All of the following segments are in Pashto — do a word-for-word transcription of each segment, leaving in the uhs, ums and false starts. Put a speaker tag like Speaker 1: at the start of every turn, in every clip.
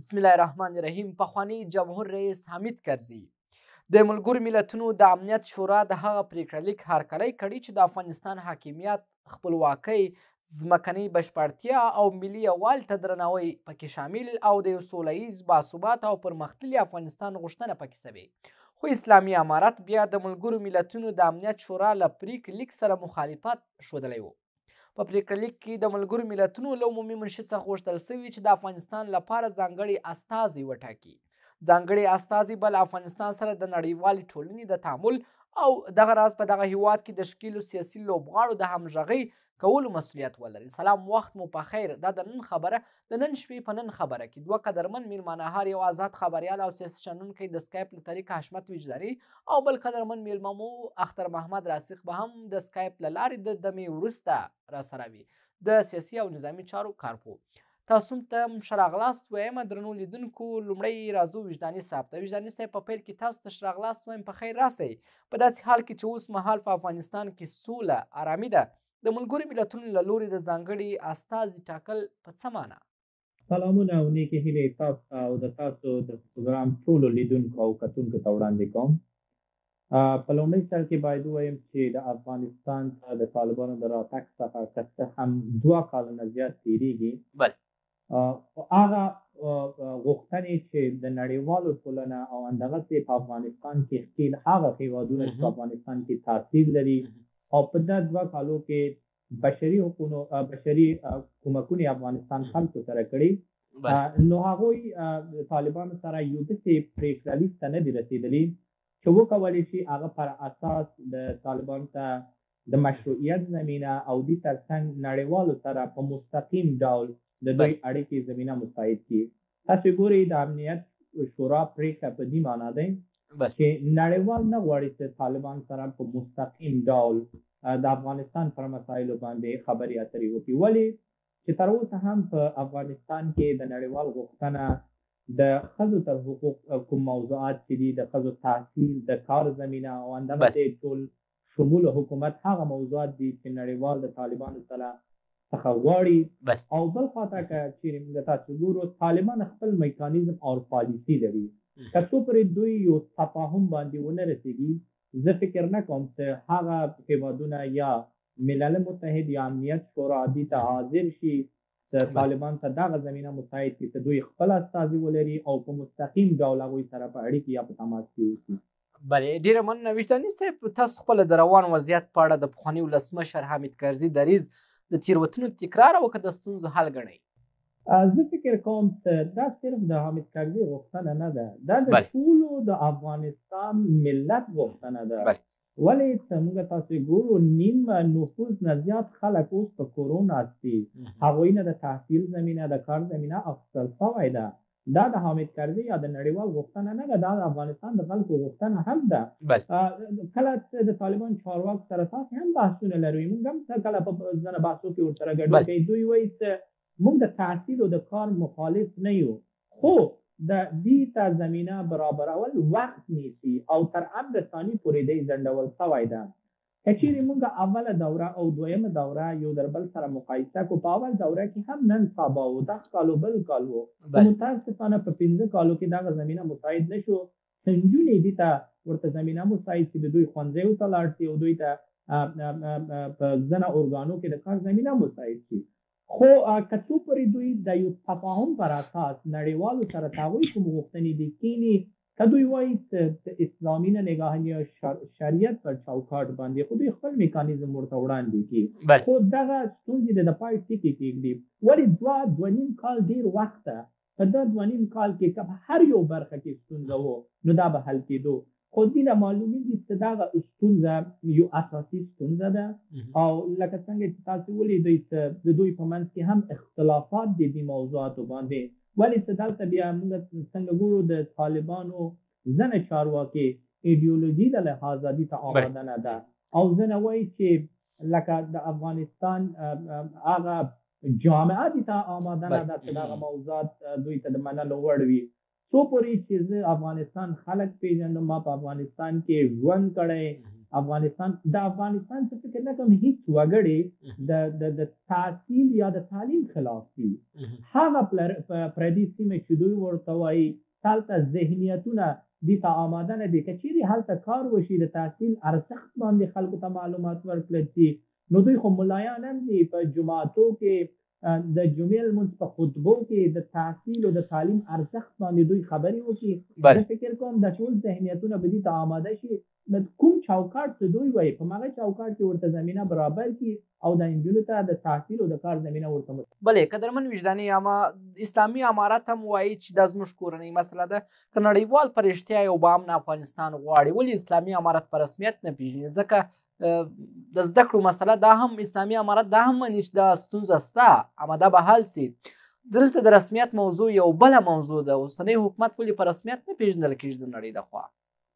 Speaker 1: بسم الله الرحمن الرحیم. پخوانی جمهور رئیس حامد کرزي د ملګرو ملتونو د امنیت شورا د هغه پریکړه لیک هرکلی کړی چې د افغانستان حاکمیت، خپلواکۍ، ځمکنۍ بشپړتیا او ملي یووالي ته درناوی پکې شامل او د یو سوله ییز باثباته او پرمختللي افغانستان غوښتنه پکې شوې. خو اسلامي امارت بیا د ملګرو ملتونو د امنیت شورا له پریکړې لیک سره مخالفت ښودلی و. په پریکړه لیک کې د ملګرو ملتونو له عمومي منشي څخه غوښتل شوي چې د افغانستان لپاره ځانګړي استازی وټاکي. ځانګړي استازي به له افغانستان سره د نړیوالې ټولنې د تعامل او دغه راز په دغه هیواد کې د ښکیلو سیاسي لوبغاړو د همغږۍ کولو مسؤلیت ولري. سلام، وخت مو په خیر. دا د نن خبره د نن شپې په نن خبره کې دوه قدرمن میلمانه، هر یو آزاد خبریال او سیاسي شنونکی د سکایپ له طریقه حشمت وجداني او بل قدرمن میلمه مو اختر محمد راسخ به هم د سکایپ له لارې د دمې وروسته راسره وي، د سیاسي او نظامي چارو کارپو. تاسو ته ښه راغلاست وایم درنو لیدونکو. لومړی راځو وجداني صاحب ته. وجداني صاحب، په پیل کې تاسو ته ښه راغلاست وایم، په خیر راسئ. په داسې حال کې چې اوس مهال په افغانستان کې سوله، ارامي ده، د ملګرو ملتونو له لوري د ځانګړي استازي ټاکل په څه معنا؟
Speaker 2: سلامونه او نیکې هیلې تاسو او د تاسو د پروګرام ټولو لیدونکو او کتونکو ته وړاندې کوم. په لومړي سر کې باید ووایم چې د افغانستان ته د طالبانو د راتګ څخه که څه هم دوه کاله نه زیات تېرېږي، خو هغه غوښتنې چې د نړیوالو ټولنه او همدغسې په افغانستان کې ښکېل هغه هېوادونه چې په افغانستان کې تاثیر لري او په دا دوه کالو کې بشري حقونو بشري کومکونه افغانستان خلکو سره کړي، نو هغوی طالبانو سره یو داسې پرېکړه لیک ته نه دي رسېدلي چې وکولی شي هغه پر اساس د طالبانو ته د مشروعیت زمینه او دې ترڅنګ نړیوالو سره په مستقیم ډول د دوی اړیکې زمینه مساعد کړي. تاسو ګورئ د امنیت شورا پرېکړه په دې معنا دی چې نړیوال نه غواړي چې طالبان سره په مستقیم ډول د افغانستان پر مسایلو باندې خبرې اترې وکړي. ولې چې تر اوسه هم په افغانستان کې د نړیوال غوښتنه د ښځو تر حقوق کوم موضوعات چې دي، د ښځو تحصیل، د کار زمینه او همدغسې ټول شمول حکومت هغه موضوعات دي چې نړیوال د طالبانو سره څخه غواړي. او بل خواته که چیرې موږ تاسو ګورو، طالبان خپل میکانیزم او پالیسي لري. که څو پرې دوی یو تفاهم باندې ونه رسېږي، زه فکر نه کوم چې هغه هېوادونه یا ملل متحد یا امنیت شورا دې ته حاضر شي چې طالبان ته دغه زمینه مساعد کړي چې دوی خپل استازي ولري او په مستقیم ډول هغوی سره په اړیکې یا په تماس کې اوسي.
Speaker 1: بلې، ډېره مننه وجداني صاحب. تاسو خپله د روان وضعیت په اړه د پخواني ولسمشر حامد کرزي دریځ د تېروتنو تکرار او که د ستونزو حل ګڼئ؟
Speaker 2: زه فکر کوم چې دا صرف د حامد کرزي غوښتنه نه ده، دا د ټولو د افغانستان ملت غوښتنه ده. ولې چې موږ تاسو ګورو، نیم نفوس نه زیات خلک اوس په کورونا دي، هغوی نه د تحصیل زمینه، د کار زمینه اخیستل شوې ده. دا د حامد کرزي یا د نړیوال غوښتنه نه ده، دا د افغانستان د خلکو غوښتنه هم ده. کله چې د طالبان چارواکو سره تاسې هم بحثونه لرئ، موږ هم کله په ځینو بحثو کې ورسره ګډون کوي. دوی وایي چې موږ د تحصیل او د کار مخالف نه یو، خو د دې ته زمینه برابرول وخت نیسي او تر امر ثاني پورې دی ځنډول شوی ده. که چیرې موږ اوله دوره او دویمه دوره یو در بل سره مقایسه کړو، په اول دوره کې هم نن سبا و، دغه کال و بل کال و، خو متاسفانه په پنځه کالو کې دغه زمینه مساعد نه شو. نجونې دې ته ورته زمینه مساعد چې د دوی ښوونځیو ته لاړ شي او دوی ته په ځینو ارګانو کې د کار زمینه مساعد شي. خو که څو پورې دوی د یو تفاهم پر اساس نړیوالو سره د هغوی کوم غوښتنې دي کینی، که دوی وایي چې اسلامي نه نګاهني یا شریعت پر چوکاټ باندې، خو دوی خپل میکانیزم ورته وړاندې کړي، خو دغه ستونزې د پای ټکي کېږدي. ولې دوه دوه نیم کال ډېر وخت ده. په دا دوه نیم کال کې که په هر یو برخه کې ستونزه و، نو دا به حل کېدو. خو دې نه معلومیږي چې دغه ستونزه یو اساسي ستونزه ده، او لکه څنګه چې تاسو ولیدئ چې د دوی په منځ کې هم اختلافات دي دې موضوعاتو باندې. ولې چې دلته بیا موږ څنګه ګورو، د طالبانو ځینې چارواکي ایډیولوژي د لحاظه دې ته آماده نه ده، او ځینې وایي چې لکه د افغانستان هغه جامعه دې ته آماده نه ده چې دغه موضوعات دوی ته د منلو وړ وي. څو پورې چې زه افغانستان خلک پیژنم، ما په افغانستان کې ژوند کړی، افغانستان د افغانستان څه فکر نه کوم هیڅ وګړي د د د تحصیل یا د تعلیم خلاف دي. هغه پردي سیمه چې دوی ورته وایي هلته ذهنیتونه دي ته آماده نه دي، که چیرې هلته کار وشي د تحصیل ارزښت باندې خلکو ته معلومات ورکړل شي، نو دوی خو ملایان هم دي په جوماتو کې د جمعې لمونځ په خطبو کې د تحصیل او د تعلیم ارزښت باندې دوی خبرې وکړي. زه فکر کوم د ټول ذهنیتونه به دې ته آماده شي، کوم چوکاټ چې دوی وایي په هغه چوکاټ کې ورته زمینه برابر کړي او د نجونو ته د تحصیل او د کار زمینه ورته مساعد.
Speaker 1: بلې قدرمن وجداني عامه اسلامي امارات هم وایي چې دا زموږ کورنۍ مسله ده، که نړیوال په رښتیا یو بامن افغانستان غواړي ولې اسلامي امارات په رسمیت نه پېژني؟ ځکه د زده کړو مسله دا هم اسلامي امارات دا هم مني چې دا ستونزه شته، اما دا به حل سي. دلته د رسمیت موضوع یو بله موضوع ده، اوسنی حکومت ولې په رسمیت نه پېژندل کېږي د نړۍ د خوا؟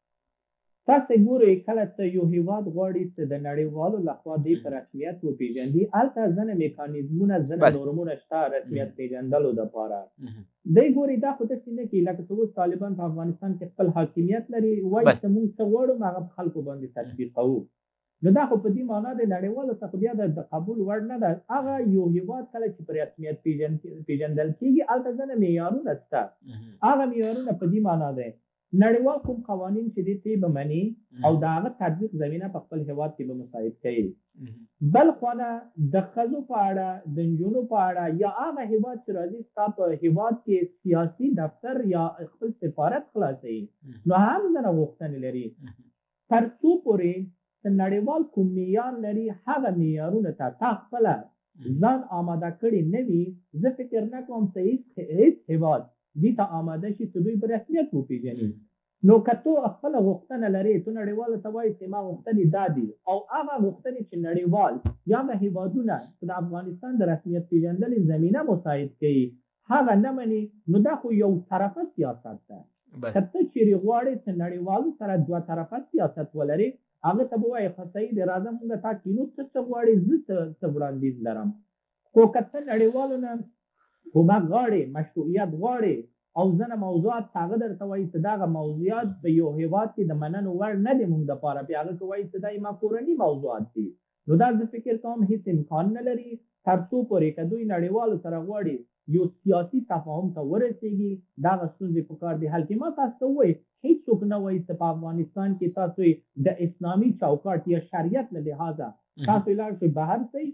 Speaker 2: تاسو ګورئ کله چې یو هېواد غواړي چې د نړیوالو لخوا دی په رسمیت وپېژندي، هلته ځینې میکانیزمونه ځینې نورمونه شته رسمیت پېژندلو دپاره. دی ګورئ دا خو داسې نه کوي لکه چې اوس طالبان په افغانستان کې خپل حاکمیت لري، وایي چې موږ څه غواړو هغه په خلکو باندې تطبیقوو. نو دا خو په دې معنا د نړیوالو څخه بیا د قبول وړ نه ده. هغه یو هېواد کله چې په رسمیت پېژندل کېږي هلته ځینې معیارونه شته، هغه معیارونه په دې معنا دی نړیوال کوم قوانین چې دي تی به مني او د هغه تطبیق زمینه په خپل هېواد کې به مساعد کوي. بل خوا د ښځو په اړه د نجونو په اړه یا هغه هېواد چې راځي ستا په هېواد کې سیاسي دفتر یا خپل سفارت خلاصوي، نو هم ځینې غوښتنې لري. تر څو پورې نړیوال کوم معیار لري هغه معیارونه ته تا خپله ځان آماده کړي نه وي، زه فکر نه کوم چې هېڅ هېواد دې ته آماده شي چې دوی په رسمیت وپېژني. نو که تو خپله غوښتنه لرې، تو نړیوالو ته وایي چې ما غوښتنې دا دي او هغه غوښتنې چې نړیوال یا هغه هېوادونه چې د افغانستان د رسمیت پېژندلې زمینه مساعد کوي هغه نه مني، نو دا خو یو طرفه سیاست ده. که ته چیرې غواړې چې نړیوالو سره دوه طرفه سیاست ولرې، هغه ته به وایي ښه صحیح دی راځه مونږ تا کینو ته څه غواړې زه څه وړاندیز لرم. خو که ته نړیوالو نه کومک غواړې، مشروعیت غواړې او ځینې موضوعات هغه درته وایي چې دغه موضوعات په یو هېواد کې د منلو وړ نه دي مونږ دپاره، بیا هغه که وایي چې دا زما کورني موضوعات دي، نو دا زه فکر کوم هېڅ امکان نه لري تر څو پورې که دوی نړیوالو سره غواړي یو سیاسي تفاهم ته ورسېږي، دغه ستونزې په کار دي حل کړي. ما تاسو ته ووایي هېڅوک نه وایي چې په افغانستان کې تاسو د اسلامي چوکاټ یا شریعت له لحاظه تاسو لاړ شئ بهر شئ،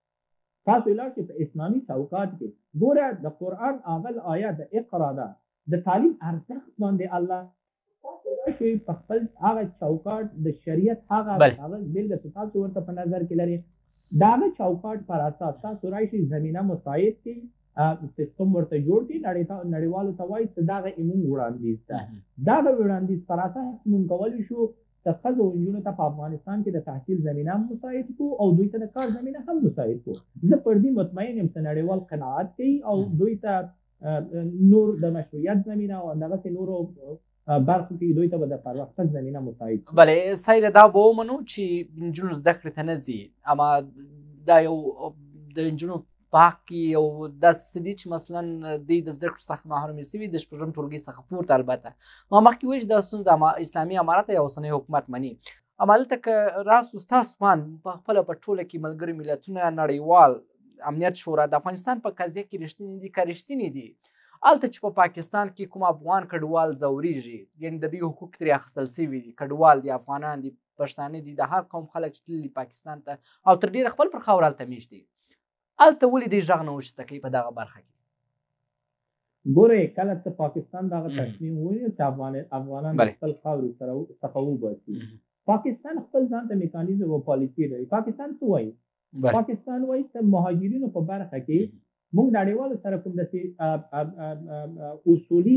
Speaker 2: تاسو لاړ شئ په اسلامي چوکاټ کې. ګوره د قرآن اول آیه د اقرا ده، د تعلیم ارزښت باندې الله تاسو راشئ په خپل هغه چوکاټ د شریعت هغه هغه بېلګه چې تاسو ورته په نظر کې لرئ، د هغه چوکاټ پر اساس تاسو راشئ زمینه مساعد کړئ، سیستم ورته جوړ کړي، نړیوالو ته وایي چې دغه زموږ وړاندیز ده. دغه وړاندیز پر اساس موږ کولی شو چې ښځو او نجونو ته په افغانستان کې د تحصیل زمینه هم مساعد کړو او دوی ته د کار زمینه هم مساعد کړو. زه پر دې مطمئن یم چې نړیوال قناعت کوي او دوی ته نور د مشروعیت زمینه او همدغسې نورو برخو کې دوی ته به د پرمختګ زمینه مساعد کړي.
Speaker 1: بلې سیده دا به ومنو چې نجونو زده کړې ته نه ځي، اما دا یو د نجونو په حق کې یو داسې دي چې مثلا دوی د زده کړو څخه محرومې شوي د شپږم ټولګي څخه پورته. البته ما مخکې وایي چې دا ستونزه اسلامي امارات یا اوسنی حکومت مني، اما هلته که راسو ستاسو مان په خپله په ټوله کې ملګري ملتونه، نړیوال امنیت شورا د افغانستان په قضیه کې رښتینې دي که رښتینې دي، هلته چې په پاکستان کې کوم افغان کډوال ځورېږي، یعنې د دوی حقوق ترې اخیستل شوي دي، کډوال دي، افغانان دي، پښتانه دي، د هر قوم خلک چې تللي پاکستان ته او تر ډېره خپل پر خاوره هلته میشت دي، هلته ولې دوی غږ نه اوچته کوي په دغه برخه کې؟
Speaker 2: ګورئ کله چې پاکستان دغه تصمیم ونیو چې افغانان د خپل خاورې څخه وباسي، پاکستان خپل ځان ته میکانیزم او پالیسي لري. پاکستان څه وایي؟ پاکستان وایي چې مهاجرینو په برخه کې موږ نړیوالو سره کوم داسې اصولي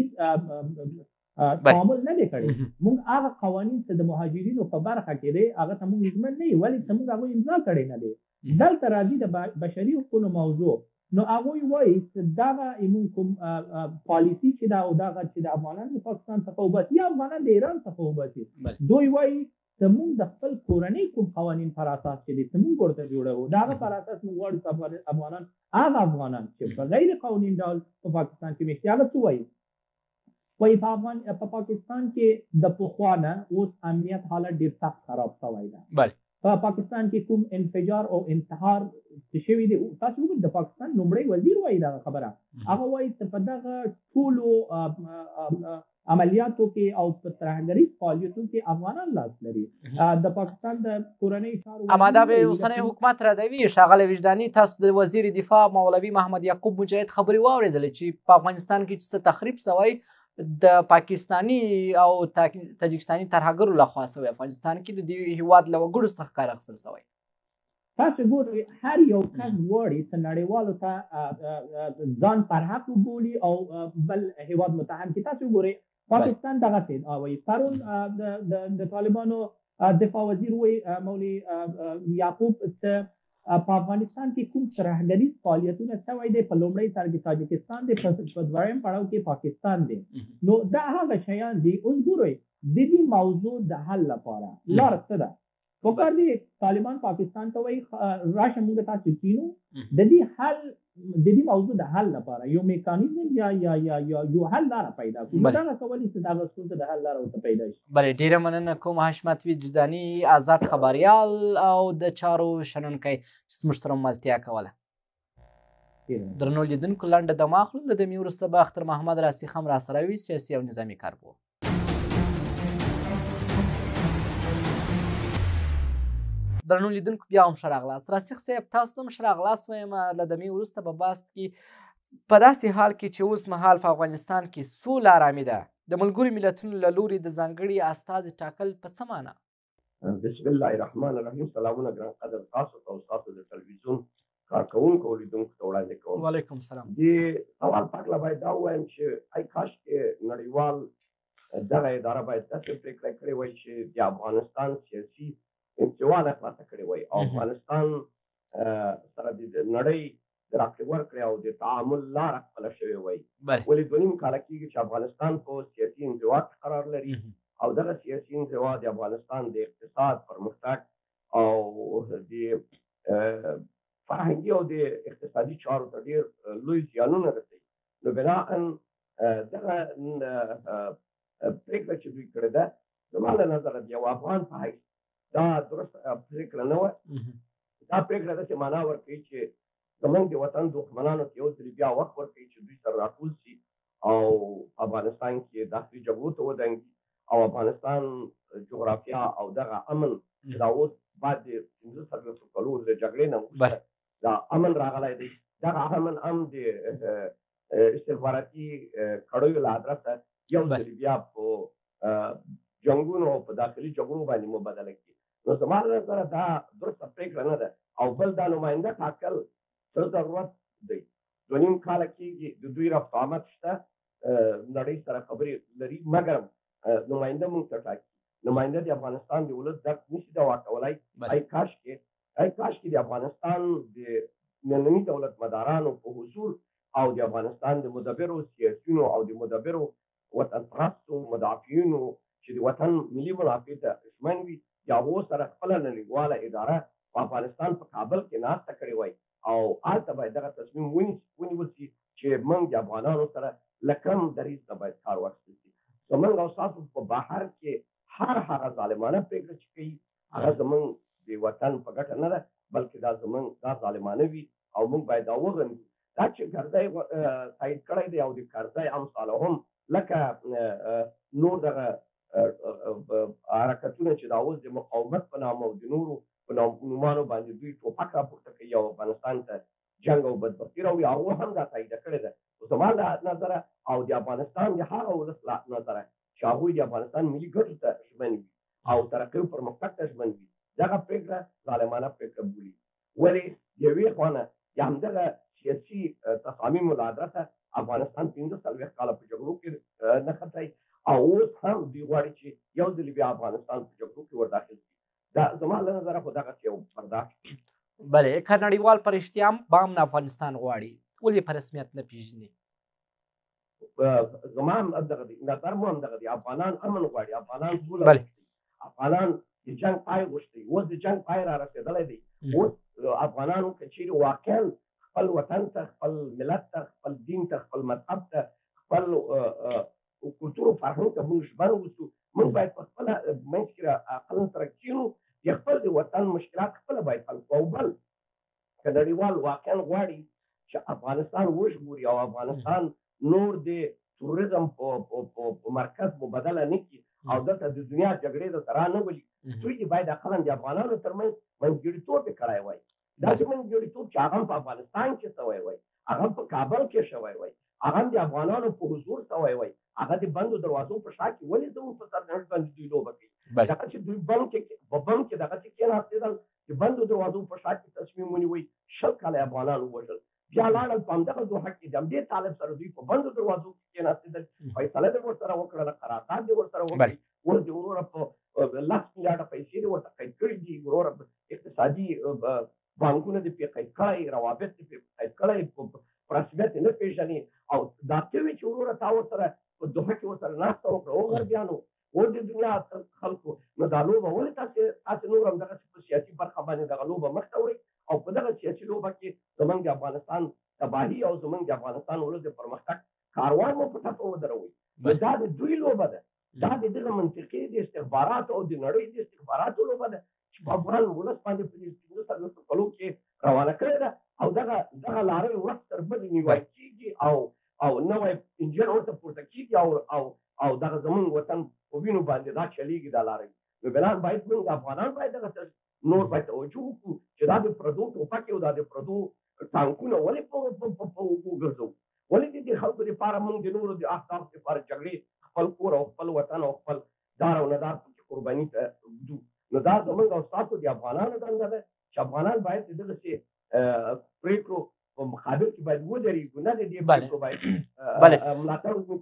Speaker 2: تعامل نه دی کړی، موږ هغه قوانین چې د مهاجرینو په برخه کې دی هغه ته موږ ژمن نه یو، ولې چې موږ هغوی امضا کړی نه دی. دلته راځي د بشري حقوقو موضوع، نو هغوی وایي چې دغه زموږ کوم پالیسي چې ده او دغه چې د افغانان د پاکستان څخه وباسي یا افغانان د ایران څخه وباسي، دوی وایي چې موږ د خپل کورنۍ کوم قوانین پر اساس چې دي چې موږ ورته جوړوو، د هغه پر اساس موږ غواړو چې افغانان هغه افغانان چې په غیر قانوني ډول په پاکستان کې میشتي، هغه څه وایي وایي په افغان په پاکستان کې د پخوا نه اوس امنیت حالت ډېر سخت خراب شوی ده.
Speaker 1: بله.
Speaker 2: په پاکستان کې کوم انفجار او انتحار چې شوي دي، تاسو وګورئ د پاکستان لومړی وزیر وایي دغه خبره. هغه وایي چې په دغه ټولو عملیاتو کې او په ترهګریز فعالیتونو کې افغانان لاس لري. د پاکستان د کورنۍ چارو
Speaker 1: اما دا به اوسنی حکومت ردوي. ښاغلی وجداني، تاسو د وزیر دفاع مولوي محمد یعقوب مجاهد خبرې واورېدلې چې په افغانستان کې چې څه تخریب شوی د پاکستاني او تاجکستاني ترهګرو لخوا شوی، افغانستان کې د دې هیواد له وګړو څخه کار اخیستل شوی.
Speaker 2: تاسو ګورئ هر یو کس غواړي چې نړیوالو ته ځان پرحق وبولي او بل هیواد متهم کړي. تاسو ګورئ پاکستان دغسې وایي. پرون د طالبانو دفاع وزیر وایي مولوي یعقوب چې په افغانستان کې کوم ترهګریز فعالیتونه شوی دی، په لومړي سر کې تاجکستان دی، په دویم پړاو کې پاکستان دی. نو دا هغه شیان دي. اوس ګورئ د دې موضوع د حل لپاره لار څه ده؟ پکار دی طالبان پاکستان ته وایي راشه موږ تاسو کینو. د دې حل د دې موضوع د حل لپاره یو میکانیزم یا یا یا یو حل لاره پیدا کړو. دا کولی چې دغه ستونزه د حل لاره ورته پیدا شي.
Speaker 1: بله، ډېره مننه کوم حشمت وجداني، آزاد خبریال او د چارو شنونکی چې زموږ سره ملتیا کوله. درنو لیدونکو، لنډه دمه اخلو. له دمې وروسته به اختر محمد راسخ هم راسره وي، سیاسي او نظامي کارپوه. درنو لیدونکو، بیا هم ښه راغلاست. راسخ صاحب، تاسو ته هم ښه راغلاست وایم. له دمې وروسته په بحث کې په داسې حال کې چې اوس مهال په افغانستان کې سوله ارامي ده، د ملګرو ملتونو له لوري د ځانګړي استازي ټاکل په څه معنی؟
Speaker 3: بسم الله الرحمن الرحیم. سلامونه ګران قدر تاسو ته او تاسو د تلویزیون کارکوونکو او لیدونکو ته وړاندې کوم.
Speaker 1: وعلیکم سلام.
Speaker 3: د سوال په اړه باید دا ووایم چې ای کاش کې نړیوال دغه اداره باید داسې پرېکړه کړې وای چې د افغانستان سیاسي انزوا نه خلاصه کړې وای او افغانستان سره د نړۍ د راکړې ورکړې او د تعامل لاره خپله شوې وای. ولې دوه نیم کاله کېږي چې افغانستان په سیاسي انزوا کې قرار لري او دغه سیاسي انزوا د افغانستان د اقتصاد پرمختګ او د فرهنګي او د اقتصادي چارو ته ډېر لوی زیانونه رسوي. نو بناءً دغه پرېکړه چې دوی کړې ده، زما له نظره د یو افغان په حیث دا درست پرېکړه نه وه. دا پرېکړه داسې معنا ورکوي چې زموږ د وطن دښمنانو ته یو ځلې بیا وخت ورکوي چې دوی سره راټول شي او افغانستان کې داخلي جګړو ته ودانګي او افغانستان جغرافیا او دغه امن چې دا اوس بعد د پنځه څلوېښتو کلونو د جګړې نه وروسته دا امن راغلی دی، دغه امن هم د استخباراتي کړیو له ادرسه یو ځلې بیا په جنګونو او په داخلي جګړو باندې مبادله کړي. نو زما له نظره دا درسته پرېکړه نه ده. او بل دا نماینده ټاکل څه ضرورت دی؟ دوه نیم کاله کېږي د دوی رفت آمد شته، نړۍ سره خبرې لري، مګر نماینده موږ ته ټاکي. نماینده د افغانستان د ولس درد نشي دوا کولی. ای کاش کې ای کاش کې د افغانستان د ننني دولت مدارانو په حضور او د افغانستان د مدبرو سیاسیونو او د مدبرو وطن پرستو مدافعینو چې د وطن ملي منافع ته دښمن وي، د هغو سره خپله نړیواله اداره په افغانستان په کابل کې ناسته کړې وای او هلته باید دغه تصمیم ونیول شي چې موږ د افغانانو سره له کم دریځ نه باید کار واخیستل شي. زموږ او ستاسو په بهر کې هر هغه ظالمانه پرېکړه چې کوي هغه زموږ د وطن په ګټه نه ده، بلکې دا زموږ دا ظالمانه وي او موږ باید دا وغندو. دا چې کرزی تایید کړی دی او د کرزی امثاله هم لکه نور دغه حرکتونه چې دا اوس د مقاومت په نامه او د نورو په نومانو باندې دوی ټوپک راپورته کوي او افغانستان ته جنګ او بدبختي راوړي، هغو هم دا تاییده کړې ده. خو زما له نظره او د افغانستان د هغه ولس له نظره چې هغوی د افغانستان ملي ګټو ته ژمن وي او ترقي او پرمختګ ته ژمن وي، دغه پرېکړه ظالمانه پرېکړه بولي. ولې د یوې خوا نه د همدغه سیاسي تصامیمو له ادرسه افغانستان پنځه څلوېښت کاله په جګړو کې نښتی او اوس هم دوی غواړي چې یو ځل بیا افغانستان په جګړو کې ور داخل شي. دا زما له نظره خو دغسې یو برداشت.
Speaker 1: بله، که نړیوال په رښتیا هم بام افغانستان غواړي، ولې په رسمیت نه پېژني؟
Speaker 3: زما هم دغه دی، نظر مو هم دغه دی. افغانان امن غواړي، افغانان سوله غواړي، افغانان د جنګ پای غوښتي. اوس د جنګ پای را رسېدلی دی. اوس افغانانو که چیرې واقعا خپل وطن ته، خپل ملت ته، خپل دین ته، خپل مذهب ته، خپل فرهنګ ته موږ ژمن اوسو. موږ باید په خپله منځ کې عقل سره کښېنو، د خپل د وطن مشکلات خپله باید حل کړو. او بل که نړیوال واقعا غواړي چې افغانستان وژغوري او افغانستان نور د توریزم په مرکز مبادله نه کړي او دلته د دنیا جګړې ته را نه ولي، دوی دې باید اقلا د افغانانو ترمنځ منځګړیتوب یې کړی وای. داسې منځګړیتوب چې هغه په افغانستان کې شوی وای، هغه په کابل کې شوی وای، هغه د افغانانو په حضور شوی وای، هغه د بندو دروازو په شا کې ولې زموږ په سرنوشت باندې دوی لوبه کوي. دغه چې دوی بند کې په بند کې دغه چې کېناستېدل د بندو دروازو په شا کې تصمیم ونیوي، شل کاله افغانان ووژل، بیا لاړل په همدغه دوحه کې د همدې طالب سره دوی په بندو دروازو کې کېناستېدل، فیصله دې ورسره وکړله، قرارداد دې ورسره وکړي، اوس دې وروره په لس میلیارډه پیسې دې ورته قید کړي دي، وروره اقتصادي بانکونه دې پرې قید کړی، روابط دې پرې قید کړی، په رسمیت یې نه پېژني. او دا ته وي چې وروره تا ورسره په دوحه کې ورسره ناسته وکړه، او غربیانو او د دنیا خلکو، نو دا لوبه ولې تاسې تاسې نور هم دغسې په سیاسي برخه باندې دغه لوبه مخ ته وړئ او په دغه سیاسي لوبه کې زموږ د افغانستان تباهي او زموږ د افغانستان ولس د پرمختګ کاروان مو په ټپه ودروئ. دا د دوی لوبه ده، دا د دغه منطقې د استخباراتو او د نړۍ د استخباراتو لوبه ده چې په افغان ولس باندې په دې پنځه څلوېښتو کلو کې روانه کړې ده. او دغه دغه لارۍ ورځ تر بلې نیول کېږي او او نوی انجن ورته پورته کېږي او او او دغه زموږ وطن په وینو باندې دا چلیږي دا لارۍ. نو بلان باید موږ افغانان باید دغه نور باید توجه وکړو چې دا د پردو ټوپک او دا د پردو ټانکونه ولې په وګرځو، ولې د دې خلکو دپاره موږ د نورو د اهدافو دپاره جګړې خپل کور او خپل وطن او خپل دار او ندار پکې قرباني ته ږدو. نو دا زموږ او ستاسو د افغانانو دنده ده چې افغانان باید د دغسې پرېکړو په مقابل کې باید ودرېږو، نه د دې پرېکړو باید ملاتړ وکړو.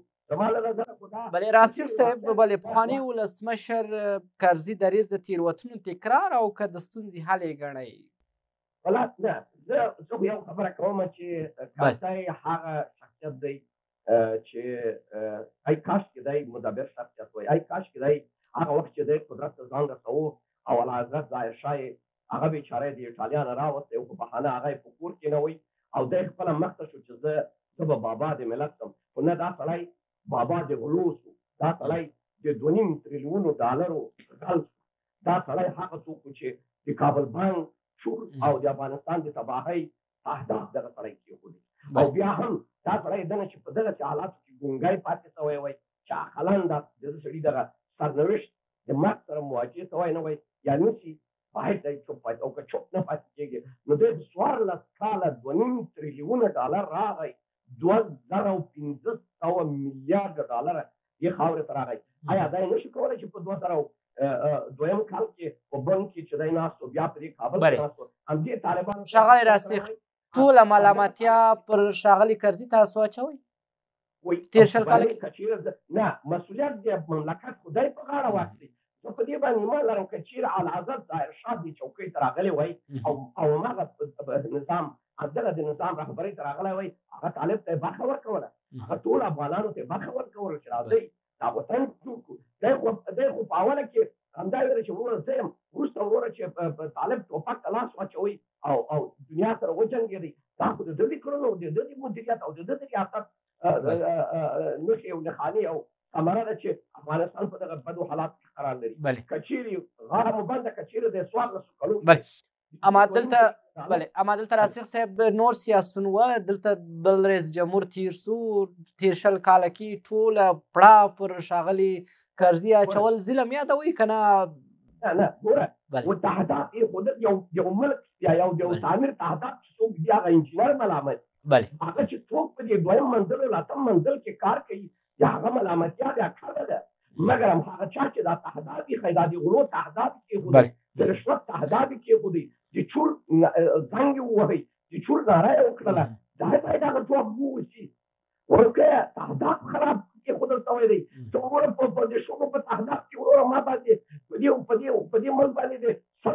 Speaker 1: بله راسخ صاحب، بله پخوانی ولسمشر کرزي دریځ د تېروتنو تکرار او که د ستونزې حل یې ګڼئ؟
Speaker 3: ولا نه، زه زه خو یو خبره کوم چې کرزی هغه شخصیت دی چې ای کاشکې دی مدبر شخصیت وای، ای کاشکې دی هغه وخت چې دی قدرت ته ځان رسوو او اعلیحضرت ظاهرشاه یې هغه بیچاره د ایټالیا نه راوستی او په بهانه هغه یې په کور کېنوئ او دی خپله مخته شو چې زه زه به بابا د ملت شم. خو نه، دا سړی بابا د غلو شو، دا سړی د دوه نیم تریلیونو ډالرو غل شو، دا سړی هغه څوک و چې د کابل بانک شور او د افغانستان د تباهۍ اهداف دغه سړی کېښودي. او بیا هم دا سړی دنه چې په دغسې حالاتو کې ګونګی پاتې شوی وای چې عقلاً د دغه سړي دغه سرنوشت د مرګ سره مواجه شوی نه وای، یا نشي باید دی چوپ پاتې او که چوپ نه پاتې کېږي نو دی د څوارلس کاله دوه نیم تریلیونه ډالر راغی، دوه زره پنځه سوه میلیارډه ډالره دې خاورې ته راغی. آیا دا یې نشي کولی چې په دوه زره دویم کال کې په بند کې چې دی ناست و بیا په دې کابل کې ناست و همدې طالبانو
Speaker 1: ښاغلی راسخ ټوله ملامتیا پر ښاغلي کرزي تاسو اچوئ؟ تېر شل کاله کې
Speaker 3: نه، مسؤلیت د مملکت خدای په غاړه واخلي. زه په دې باندې ایمان لرم که چېرې اعلیحضرت ظاهرشاه دې چوکۍ ته راغلی وای او او هماغه نظام دغه د نظام رهبرۍ ته راغلی وای، هغه طالب ته یې برخه ورکوله، هغه ټول افغانانو ته یې برخه ورکوله چې راځئ دا وطن جوړ کړو. دی خو دی خو په اوله کې همدا ویله چې وروره زه یم، وروسته وروره چې طالب ټوپک ته لاس واچوئ او او دنیا سره وجنګېدئ، دا خو د ده د کړنو او د ده د مدیریت او د ده د ریاست نښې او نښانې او ثمره ده چې افغانستان په دغه بدو حالاتو کې قرار لري. که چېرې غاړه مو بنده که چېرې د څوارلسو کلو
Speaker 1: اما دلته بله اما دلته راسخ صاحب نور سیاسون و دلته بل رئیس جمهور تیر سو تیر شل کاله کې ټوله پړه پر ښاغلي کرزي اچول ظلم یادوئ که نه؟
Speaker 3: نه نه ګوره متحدات ایښودل یو یو ملک یا یو یو تعمیر تحدات چې څوک دي هغه انجینر ملامت
Speaker 1: بله
Speaker 3: هغه چې څوک په دې دویم منزل او اتم منزل کې کار کوي د هغه ملامتیا د اکثره ده، مګر هم هغه چا چې دا تحدات ایښی دا د غلو تحدات کېښودی، د رشوت تحدات کېښودی، د چور زنګ یې ووهئ، د چور ناره یې وکړله، دا باید هغه ځواب ووسي. ورکه تحدات خراب کېښودل شوی دی. ته وګوره په د شګو په تحدات کې وروره ما باندې په دې په دې په دې ملک باندې د سل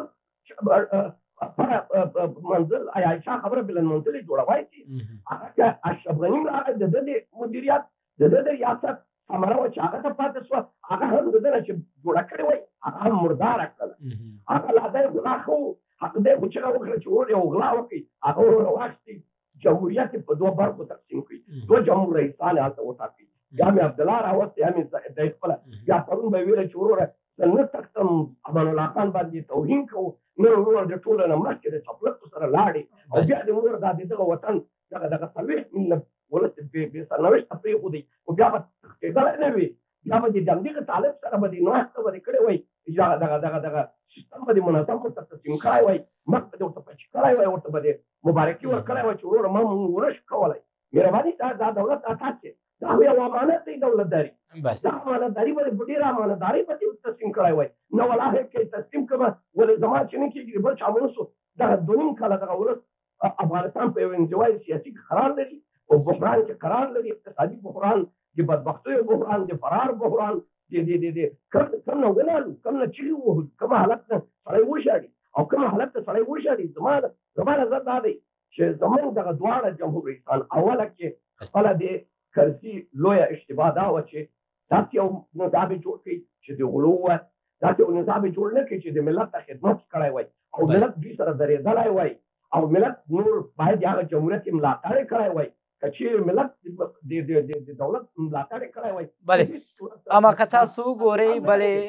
Speaker 3: منزل عایشه خبره بلند منزل یې جوړوای شي. هغه که اشرف غني راغی د ده د مدیریت د ده د ریاست ثمره وه چې هغه ته پاتې شوه، هغه هم د ده نه چې جوړه کړې وای هغه هم مرداره کړله. هغه لا دی غلا ښه و، هغه دی خو چغه وکړه چې ورور یو غلا وکړي، هغه ورور واخیستې جمهوریت په دوه برخو تقسیم کړي، دوه جمهور رئیسان یې هلته وټاکئ، یا مې عبدالله راوست یا مې دی خپله بیا پرون به ویله چې وروره زه نه تښتم امان الله خان باندې توهین کوو نه وروره د ټوله نه مخکې د چپلکو سره لاړې او بیا دې وروره دا د دغه وطن دغه دغه څلوېښت میلیونه ولس بې سرنوشته پرېښودی خو بیا به تښتېدلی نه وي بیا به د همدغه طالب سره به دې ناسته به دې کړې وای دغه دغه دغه دغه سیستم به دې منظم ورته تقسیم کړی وای مخ به دې ورته پچ کړی وای ورته به دې مبارکي ورکړی وای چې وروره ما مونږ ونه شو کولی مهرباني دا دا دولت اساس دی دا یو امانت دی دولتداري دا امانتداري به په ډېره امانتداري به دې تسلیم کړی وای نه والله کې تسلیم کړه ولې زما چې نه کېږي بل چا ونه شو دغه دوه نیم کاله دغه ولس افغانستان په یو انزوای سیاسي قرار لري او بحران کې قرار لري اقتصادي بحران د بدبختیو بحران د فرار بحران د د د کم کم نه ولالو کم نه چیغې وهو کوم حالت نه سړی وشاړي او کوم حالت ته سړی وشاړي زما زما نظر دا دی چې زموږ دغه دواړه جمهور رئیسان اوله کې خپله د کرسي لویه اشتباه دا وه چې داسې یو نظام یې جوړ کړي چې د غلو وه داسې یو نظام یې جوړ نه کړي چې د ملت ته خدمت کړی وای او ملت دوی سره درېدلی وای او ملت نور باید د هغه جمهوریت یې ملاتړ یې کړی وای که چیرې ملت د دولت ملاتړ یې کړی وای
Speaker 1: بلې اما که تاسو وګورئ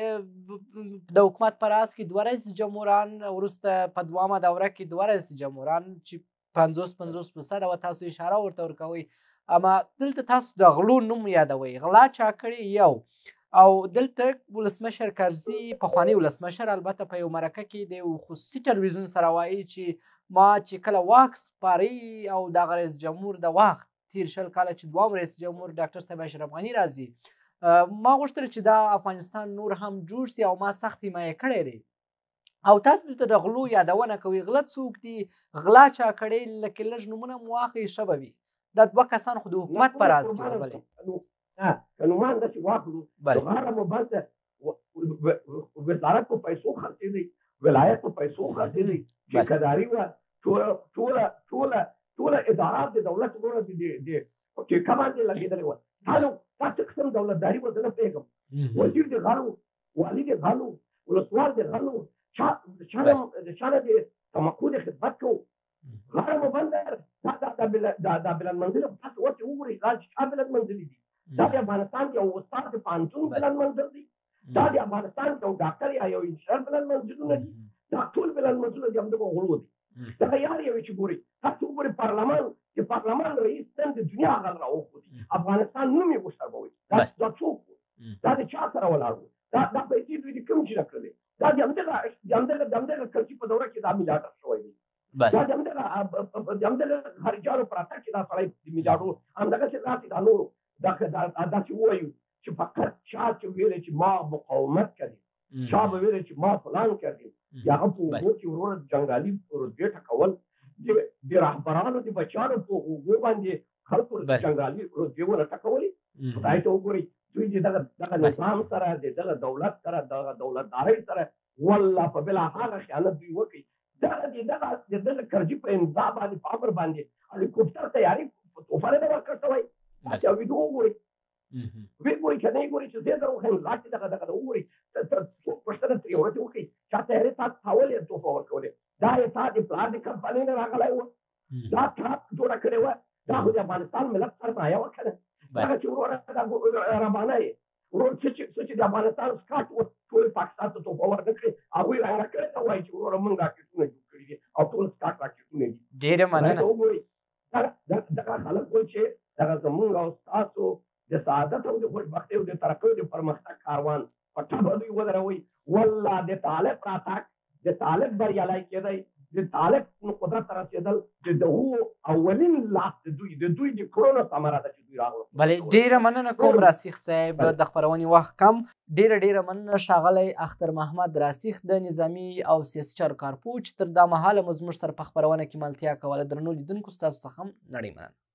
Speaker 1: بلې د حکومت په راس کې دوه رئیس جمهوران وروسته په دوامه دوره کې دوه رئیس جمهوران چې پنځوس پنځوس فیصده وه تاسو اشاره ورته ورکوئ اما دلته تاسو د غلو نوم یادوئ غلا چا کړې یو او دلته ولسمشر کرزي پخوانی ولسمشر البته په یو مرکه کې د یو خصوصي ټلویزیون سره وایي چې ما چې کله واک سپارئ او دغه رئیس جمهور د وخت تیر شل کاله چې دوام رئیس جمهور ډاکټر صاحب اشرف غني راځي ما غوښتل چې دا افغانستان نور هم جوړ سي او ما سخت حمایه کړی دی او تاسو دلته د غلو یادونه کوئ غله څوک دي غلا چا کړی لکه لږ نومونه مو واخلئ ښه به وي دا دوه کسان خو د حکومت په راز کې وه
Speaker 3: بلې که نومان داسې واخلو نو هغه مو بس وزارت په پیسو خرڅېدی ولایت په پیسو خرڅېدی ټیکهداري وه ټوله ټوله ټوله ټوله ادارات د دولت وروره د ټیکه باندې لګېدلې وه دا نو دا څه قسم دولتداري به زه نه پوهېږم وزیر د غلو والي د غلو ولسوال د غلو چا د چا نه د تمکو د خدمت کوو غاړه مو بنده دا بلندمنزله خو تاسو ورته وګورئ دا چې چا بلندمنزلې دي دا د افغانستان یو استاد د پوهنتون بلندمنزل دی دا د افغانستان یو ډاکټر یا یو انجینر بلندمنزلونه دي دا ټول بلندمنزلونه د همدغو غلو دي دغه یار یو چې ګورئ تاسو وګورئ پارلمان چې پارلمان رئیس نن د دنیا هغه راوښودي افغانستان نوم یې وشرموئ دا څوک و دا د چا سره ولاړ و دا دا پیسې دوی د کوم چي نه کړلې دا د همدغه د همدغه د همدغه کرسي په دوره کې دا میلیارډر شوی دی دا د همدغه د همدغه خارجیانو په راتګ کې دا سړی د میلیارډو همدغسې داسې دا نورو داسې ووایو چې فقط چا چې ویلی چې ما مقاومت کردیم چا به ویلی چې ما فلان کردیم یا هغه په اوبو کې وروره جنګالي رتبې ټکول د رهبرانو د بچیانو په اوبو باندې خلکو جنګالي رتبې ونه ټکولې خدای ته وګورئ دوی د دغه نظام سره د دغه دولت سره دغه دولتدارۍ سره والله په بلا هغه خیانت دوی وکړي دغه د دغه د دغه کرزي په امضا باندې په امر باندې هلیکوپټر تیاري په توفه نه ده ورکړ شوی تاسو یو ویډیو وګورئ ویې ګورئ که نه یې ګورئ چې زه در وښیم لا چې دغه دغه وګورئ څوک پوښتنه ترې ورته وکړئ چا تیاري تا تاولې توفه ورکولې دا یې تا د پلار د کمپنۍ نه راغلی وه دا تا جوړه کړې وه دا خو د افغانستان ملت سرمایه وه که نه دغه چې وروره ربانه یې ورور څه چې د افغانستان سکاټ و ټول پاکستان ته توپه ورنه کړې هغوی رانه کړې ته وایي چې وروره موږ راکېټونه جوړ کړي دي او ټول سکاټ راکېټونه دي
Speaker 1: ډېره مننه
Speaker 3: وګورئ دغه خلک وایي چې دغه زموږ او ستاسو د سعادت او د خوشبختۍ او د ترقۍ او د پرمختګ کاروان په ټبه دوی ودروئ والله د طالب راتګ د طالب بریالی کېدی د طالب قدرت ته رسېدل د دغو اولین لاس د دوی د دوی د کړنو ثمره ده چې دوی راغلل
Speaker 1: بلې ډېره مننه کوم راسخ صاحب د خپرونې وخت کم ډېره ډېره مننه ښاغلی اختر محمد راسخ د نظامي او سیاسي چارو کارپوه چې تر دا مهاله مو زموږ سره په خپرونه کې ملتیا کوله درنو لیدونکو ستاسو څخه هم نړۍ مننه